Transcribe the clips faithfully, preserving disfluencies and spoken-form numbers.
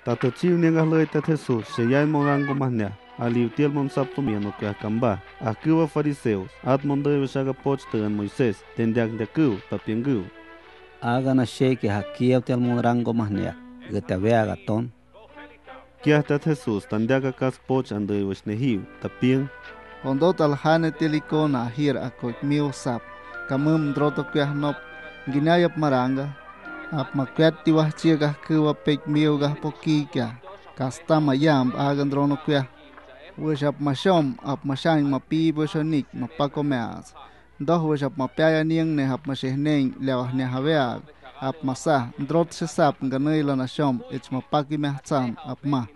Tata chiu niengas loi tat Jesús, se yai morango mahnia, aliu tiel mon saptomiano que acamba, akiwa fariseos, at mondoi shaga poch tegan Moisés, tendiak diaku, tapiengu. Hagan a shake hakia tiel morango mahnia, getavea gaton. Kia tat Jesús, tandiaka kas poch andoi wishnehiu, tapien. Ondot alhane telikona hir akoik miu sap, kamum droto kuah nop, ginayap maranga, ap makwet tiwah chiagah kuwa pek miu gah pokikia, kastama yam agan drono kuah. Wish ap mashom ap mashang mapi bushonik mapako meas. Doh wish ap mapaya niang ne ap mashehneng lewah ne haveag, ap masah drot se sap nganay na shom ich mapaki mehtsam ap ma.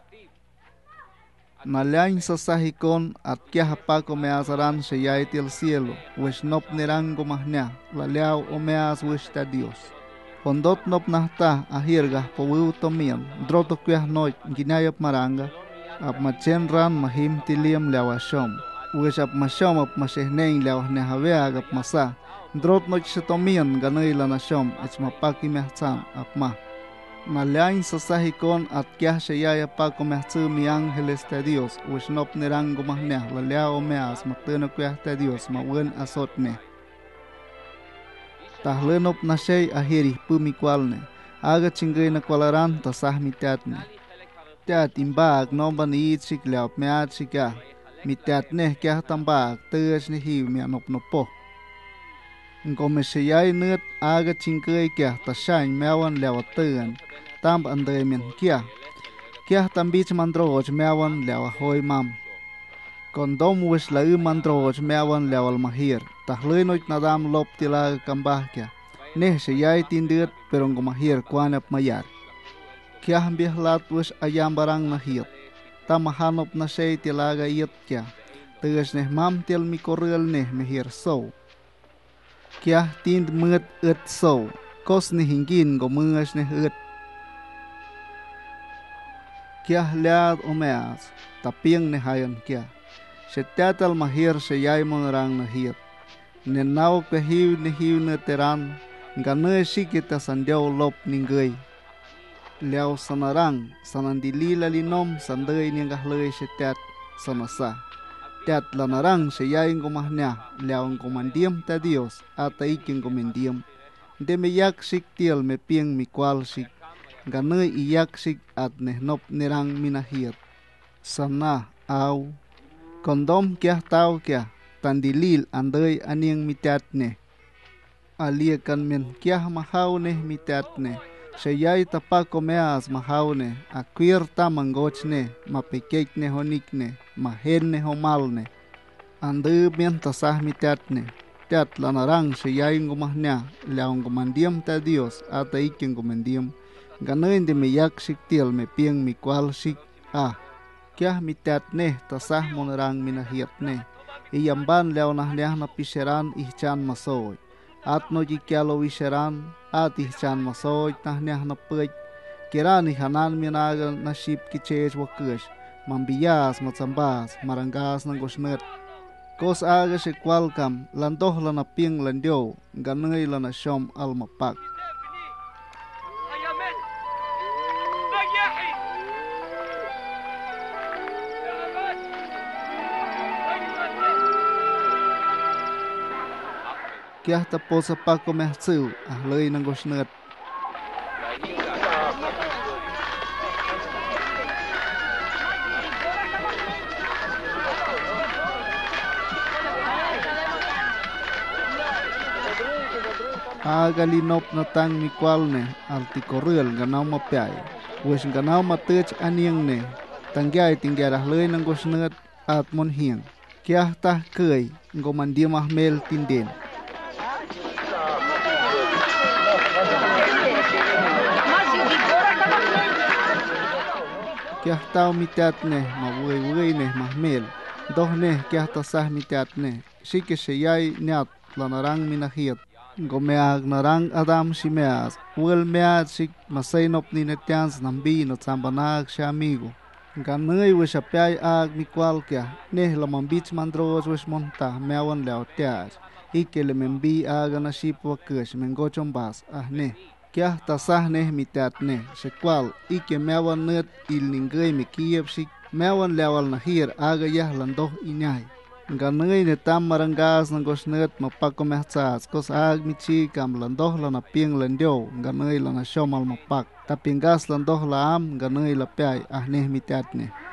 Nalain sa sahikon at kya hapako measaran siya yay til cielo, wish nop nirango mahnya, laliaw o meas wish ta Dios. Pondot nop nahta ahirga pawiw tomian, droto kuya noit ginayap maranga, ap machen ran mahim tiliam lewa shom, wish ap mashom ap mashehneng lewa nehaveag ap masa, drot noit sa tomian ganay na shom, ich mapaki mehtsam ap ma. Nalain sa sahikon at kya siya yaya pa kumehtsu mi angeles ta Dios, wish nop nirango mahnya, laliao meas matino kuya ta Dios, mawen asot ne. Tahlenop na siya ahiri pumikwalne, aga chingay na kwalaran ta sah mitat ne. Tiat imbag nomba ni itsik leop meat sika, mitat ne kya tambag, tëj ni hiw mi anop nopo. Ngome siya nut aga chingay kya ta siyang mewan lewatëgan, tamb anday min kia. Kia tambich mandroj mewan lewa hoy mam. Kondom wish la u mandroj mewan lewal mahir. Tahlinoit nadam lop tilaga kambah kia. Neh siya tindut pero ngomahir kwanap mayar. Kia hambih lat wish ayam barang nahit. Tamahanop na siya tilaga iyat kia. Tegas neh mam til mikoril neh mehir so. Kia tind mut ut so. Kos ni hingin gomungas neh ut. Kia liad omeas, tapiang ne hayan kia. Se tetal mahir se yay monarang nahir. Nenaw ke hiw ne hiw ne teran, ganay sikita sandiaw lop ninggay. Liaw sanarang, sanandilila linom, sanday niyanggahlay se tet sanasa. Tet lanarang se yay ngumahnya, liaw ngumandiyam ta Dios, ata iking ngumandiyam. Demiyak sik tiel me piang mikwal sik. Ganay iyak sig at nehnop nirang minahir. Sana aw. Kondom kya tao kya. Tandilil anday aniyang mitat ne. Aliakan min kya mahaw ne mitat ne. Siyay tapako meas mahaw ne. Akwir tamangoch ne. Mapikek ne honik ne. Mahen ne homal ne. Anday min tasah mitat ne. Tat lanarang siyay ngumahnya. Liaw ngumandiyam ta Dios ata iking ngumandiyam. Ganay hindi miyak sik til me piang mikwal sik ah. Kya mitat ne tasah monarang minahit ne. Iyamban lew nah liah na piseran ihchan masoy. At no jikyalo wiseran at ihchan masoy nah liah na pwek. Kiran ihanan minagal na ship kichej wakush. Mambiyas matsambas marangas ng gosnet. Kos aga si kwalkam landoh la na piang landyo. Ganay la na syom almapak. Kaya tapos sa pagkumehtsu, ahlay ng gosnet. Agalinop na tang mikwal ne, altikoril ganaw mapyay. Wes ganaw matech aniyang ne, tangyay tingyar ahlay ng gosnet at monhiyang. Kaya tah kay, ngomandim ahmel tindin. Kaya tao mitat ne, mabuhay-buhay ne, mahmel. Doh ne, kaya tasah mitat ne. Sike siyay niat, lanarang minahit. Gomeag narang adam si meas. Uwel mead sik masaynop ni netians nambi not sambanag siya amigo. Ganay wis apyay ag mikwal kya. Neh lamambich mandros wis monta, meawan leo tias. Ike lemembi aga na ship wakush, mengochon bas, ah ne. kia ta sah ne mitat ne sequal y que meawan net il ningay me kiev shik meawan lewal na hir aga yah landoh inyay ganay ne tam marangas ng gosnet mapako mehtsas kos ag mi chi kam landoh la na ping landio ganay la na shomal mapak tapingas landoh la am ganay la pay ah ne mitat ne